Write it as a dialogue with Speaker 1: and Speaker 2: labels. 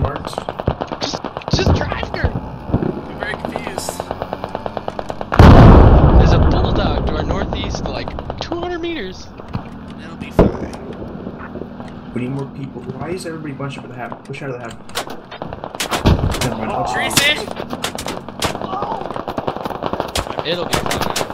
Speaker 1: marked?
Speaker 2: Just drive her!
Speaker 3: I'm very confused.
Speaker 2: There's a bulldog to our northeast, like 200 meters.
Speaker 3: It'll be fine.
Speaker 1: We need more people. Why is everybody bunched up at the hab? Push out of the hab. Never mind.
Speaker 3: Trees in!
Speaker 2: It'll be fine.